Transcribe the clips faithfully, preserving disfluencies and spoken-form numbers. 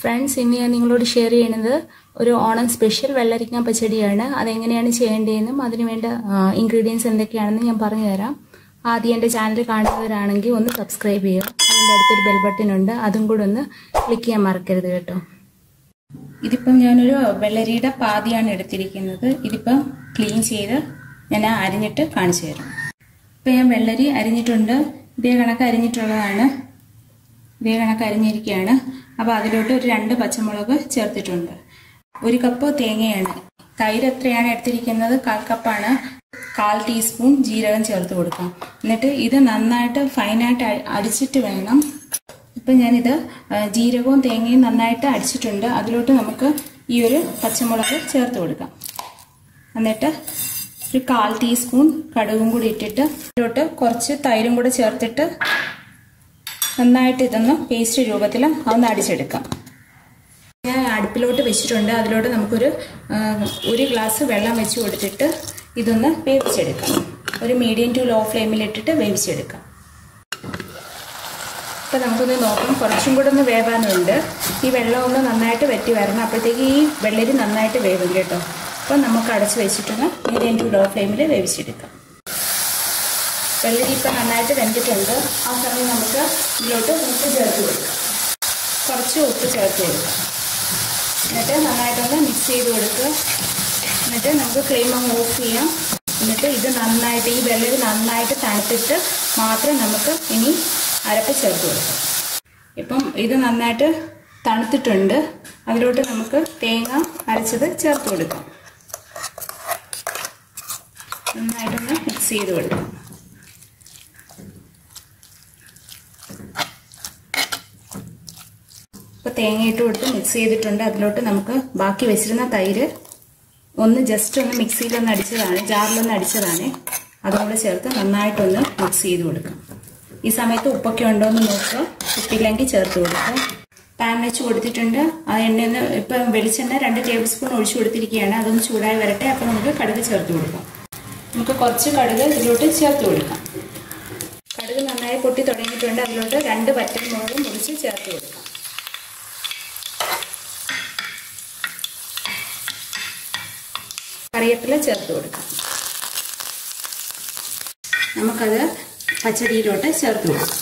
Friends, ഇന്ന് ഞാൻ നിങ്ങളോട് ഷെയർ ചെയ്യുന്നത് ഒരു ഓണം സ്പെഷ്യൽ വെള്ളരിക്ക പച്ചടിയാണ്. അതെങ്ങനെയാണ് ചെയ്യേണ്ടതെന്നും അതിനുവേണ്ട ഇൻഗ്രീഡിയൻസ് എന്തൊക്കെയാണെന്ന് ഞാൻ പറഞ്ഞു തരാം. ആദ്യം എൻ്റെ ചാനൽ കാണുന്നവരാണെങ്കിൽ ഒന്ന് സബ്സ്ക്രൈബ് ചെയ്യുക. അതിൻ്റെ അടുത്തൊരു ബെൽ ബട്ടൺ ഉണ്ട്, അതും കൂടെ ഒന്ന് ക്ലിക്ക് ചെയ്യാൻ മറക്കരുത് കേട്ടോ. ഇതിപ്പം ഞാനൊരു വെള്ളരിയുടെ പാതിയാണ് എടുത്തിരിക്കുന്നത്. ഇതിപ്പം ക്ലീൻ ചെയ്ത് ഞാൻ അരിഞ്ഞിട്ട് കാണിച്ചു തരാം. ഇപ്പം ഞാൻ വെള്ളരി അരിഞ്ഞിട്ടുണ്ട്. ഇതേ കണക്ക് അരിഞ്ഞിട്ടുള്ളതാണ്. ഇതേ കണക്ക് അരിഞ്ഞിരിക്കുകയാണ്. അപ്പോൾ അതിലോട്ട് ഒരു രണ്ട് പച്ചമുളക് ചേർത്തിട്ടുണ്ട്. ഒരു കപ്പ് തേങ്ങയാണ്. തൈര് എത്രയാണ് എടുത്തിരിക്കുന്നത്? കാൽ കപ്പാണ്. കാൽ ടീസ്പൂൺ ജീരകം ചേർത്ത് കൊടുക്കാം. എന്നിട്ട് ഇത് നന്നായിട്ട് ഫൈനായിട്ട് അടിച്ചിട്ട് വേണം. ഇപ്പം ഞാനിത് ജീരകവും തേങ്ങയും നന്നായിട്ട് അടിച്ചിട്ടുണ്ട്. അതിലോട്ട് നമുക്ക് ഈ ഒരു പച്ചമുളക് ചേർത്ത് കൊടുക്കാം. എന്നിട്ട് ഒരു കാൽ ടീസ്പൂൺ കടുകും കൂടി ഇട്ടിട്ട് ഇതിലോട്ട് കുറച്ച് തൈരും കൂടെ ചേർത്തിട്ട് നന്നായിട്ട് ഇതൊന്ന് പേസ്റ്റ് രൂപത്തിൽ അതൊന്ന് അടിച്ചെടുക്കാം. ഞാൻ അടുപ്പിലോട്ട് വെച്ചിട്ടുണ്ട്. അതിലോട്ട് നമുക്കൊരു ഒരു ഗ്ലാസ് വെള്ളം വെച്ച് കൊടുത്തിട്ട് ഇതൊന്ന് വേവിച്ചെടുക്കാം. ഒരു മീഡിയം ടു ലോ ഫ്ലെയിമിലിട്ടിട്ട് വേവിച്ചെടുക്കാം. ഇപ്പം നമുക്കൊന്ന് നോക്കാം. കുറച്ചും കൂടെ ഒന്ന് വേവാനുണ്ട്. ഈ വെള്ളം ഒന്ന് നന്നായിട്ട് വറ്റി വരണം. അപ്പോഴത്തേക്ക് ഈ വെള്ളരി നന്നായിട്ട് വേവും കേട്ടോ. അപ്പം നമുക്ക് അടച്ച് വെച്ചിട്ടൊന്ന് മീഡിയം ടു ലോ ഫ്ലെയിമിൽ വേവിച്ചെടുക്കാം. വെള്ളരി ഇപ്പം നന്നായിട്ട് വെന്തിട്ടുണ്ട്. ആ സമയം നമുക്ക് ഇതിലോട്ട് ഉപ്പ് ചേർത്ത് കൊടുക്കാം. കുറച്ച് ഉപ്പ് ചേർത്ത് കൊടുക്കാം. എന്നിട്ട് നന്നായിട്ടൊന്ന് മിക്സ് ചെയ്ത് കൊടുക്കുക. എന്നിട്ട് നമുക്ക് ഫ്ലെയിം അങ്ങ് ഓഫ് ചെയ്യാം. എന്നിട്ട് ഇത് നന്നായിട്ട് ഈ വെള്ളരി നന്നായിട്ട് തണുത്തിട്ട് മാത്രം നമുക്ക് ഇനി അരപ്പ് ചേർത്ത് കൊടുക്കാം. ഇപ്പം ഇത് നന്നായിട്ട് തണുത്തിട്ടുണ്ട്. അതിലോട്ട് നമുക്ക് തേങ്ങ അരച്ചത് ചേർത്ത് കൊടുക്കാം. നന്നായിട്ടൊന്ന് മിക്സ് ചെയ്ത് കൊടുക്കാം. ഇപ്പോൾ തേങ്ങ ഇട്ട് കൊടുത്ത് മിക്സ് ചെയ്തിട്ടുണ്ട്. അതിലോട്ട് നമുക്ക് ബാക്കി വെച്ചിരുന്ന തൈര് ഒന്ന് ജസ്റ്റ് ഒന്ന് മിക്സിയിലൊന്ന് അടിച്ചതാണ്, ജാറിലൊന്ന് അടിച്ചതാണ്. അതുകൂടെ ചേർത്ത് നന്നായിട്ടൊന്ന് മിക്സ് ചെയ്ത് കൊടുക്കാം. ഈ സമയത്ത് ഉപ്പൊക്കെ ഉണ്ടോ എന്ന് നോക്കുക. ഉപ്പില്ലെങ്കിൽ ചേർത്ത് കൊടുക്കുക. പാൻ വെച്ച് കൊടുത്തിട്ടുണ്ട്. ആ എണ്ണയൊന്ന് ഇപ്പം വെളിച്ചെണ്ണ രണ്ട് ടേബിൾ സ്പൂൺ ഒഴിച്ചു കൊടുത്തിരിക്കുകയാണ്. അതൊന്ന് ചൂടായി വരട്ടെ. അപ്പോൾ നമുക്ക് കടുക് ചേർത്ത് കൊടുക്കാം. നമുക്ക് കുറച്ച് കടുക് ഇതിലോട്ട് ചേർത്ത് കൊടുക്കാം. കടുക് നന്നായി പൊട്ടി തുടങ്ങിയിട്ടുണ്ട്. അതിലോട്ട് രണ്ട് പച്ചമുളക് മുറിച്ച് ചേർത്ത് കൊടുക്കാം. കറിവേപ്പില ചേർത്ത് കൊടുക്കാം. നമുക്കത് പച്ചടിയിലോട്ട് ചേർത്ത് കൊടുക്കാം.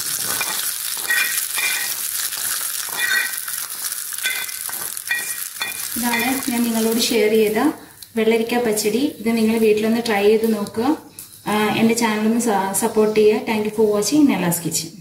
ഇതാണ് ഞാൻ നിങ്ങളോട് ഷെയർ ചെയ്ത വെള്ളരിക്ക പച്ചടി. ഇത് നിങ്ങൾ വീട്ടിലൊന്ന് ട്രൈ ചെയ്ത് നോക്കുക. എൻ്റെ ചാനലൊന്ന് സപ്പോർട്ട് ചെയ്യുക. താങ്ക് യു ഫോർ വാച്ചിങ് നെലാസ് കിച്ചൻ.